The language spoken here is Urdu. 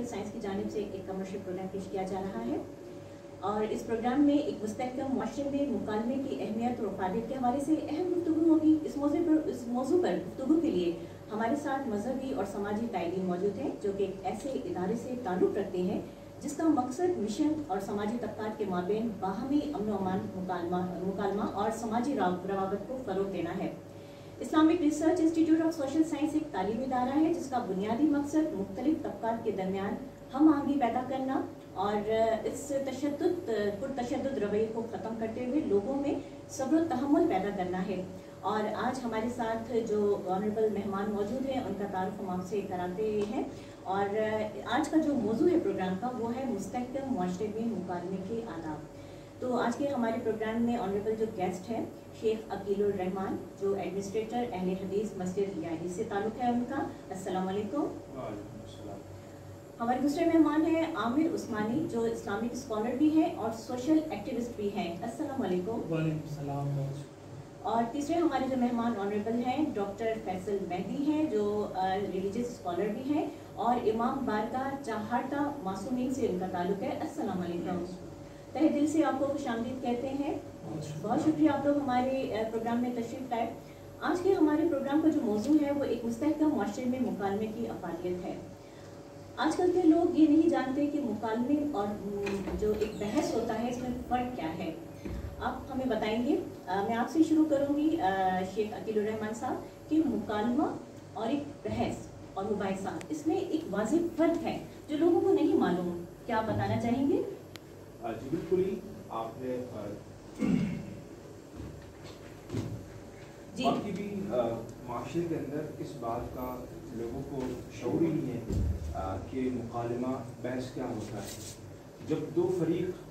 سائنس کی جانب سے ایک کمرشل پروگرام پیش کیا جا رہا ہے، اور اس پروگرام میں ایک مستحکم معاشرے میں مکالمے کی اہمیت اور افادیت کے حوالے سے اہم گفتگو ہوگی۔ اس موضوع پر گفتگو کے لیے ہمارے ساتھ مذہبی اور سماجی قائدین موجود ہیں جو کہ ایک ایسے ادارے سے تعلق رکھتے ہیں جس کا مقصد مشن اور سماجی طبقات کے مابین باہمی امن و امان، مکالمہ اور سماجی روابط کو فروغ دینا ہے۔ Islamic research institute of social science ایک تعلیمی ادارہ ہے جس کا بنیادی مقصد مختلف طبقات کے درمیان ہم آہنگی پیدا کرنا اور اس پرتشدد رویے کو ختم کرتے ہوئے لوگوں میں صبر و تحمل پیدا کرنا ہے۔ اور آج ہمارے ساتھ جو آنریبل مہمان موجود ہیں ان کا تعارف ہم آپ سے کراتے ہیں، اور آج کا جو موضوع ہے پروگرام کا وہ ہے مستحکم معاشرے میں مکالمے کے آداب۔ تو آج کے ہمارے پروگرام میں آنریبل جو گیسٹ ہیں شیخ عقیل الرحمان جو ایڈمنسٹریٹر اہل حدیث مسجد یعنی سے تعلق ہے ان کا، السلام علیکم۔ وعلیکم السلام۔ ہمارے دوسرے مہمان ہیں عامر عثمانی جو اسلامک اسکالر بھی ہیں اور سوشل ایکٹیوسٹ بھی ہیں، السلام علیکم۔ وعلیکم السلام۔ اور تیسرے ہمارے جو مہمان آنریبل ہیں ڈاکٹر فیصل مہدی ہیں جو ریلیجیس اسکالر بھی ہیں اور امام بارگاہ چاہاٹا معصومین سے ان کا تعلق ہے، السلام علیکم۔ تہہ دل سے آپ کو خوش آمدید کہتے ہیں، بہت شکریہ آپ لوگ ہمارے پروگرام میں تشریف لائے۔ آج کے ہمارے پروگرام کا جو موضوع ہے وہ ایک مستحکم معاشرے میں مکالمے کی افادیت ہے۔ آج کل کے لوگ یہ نہیں جانتے کہ مکالمے اور جو ایک بحث ہوتا ہے اس میں فرق کیا ہے، آپ ہمیں بتائیں گے۔ میں آپ سے شروع کروں گی شیخ عقیل الرحمان صاحب کہ مکالمہ اور ایک بحث اور مباحثہ اس میں ایک واضح فرق ہے جو لوگوں کو نہیں معلوم، کیا آپ بتانا چاہیں گے؟ جی بالکل ہی آپ نے باقی بھی معاشرے کے اندر اس بات کا لوگوں کو شعور ہی نہیں ہے کہ مکالمہ بحث کیا ہوتا ہے۔ جب دو فریق